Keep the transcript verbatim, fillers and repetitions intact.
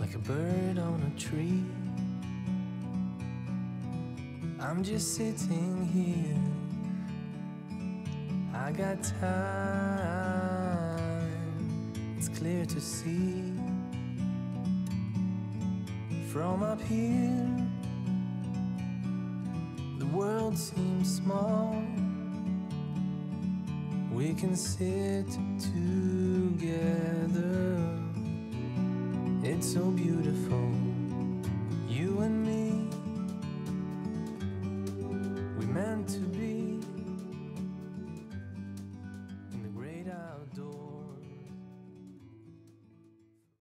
like a bird on a tree. I'm just sitting here, I got time, it's clear to see. From up here, the world seems small. We can sit together, it's so beautiful.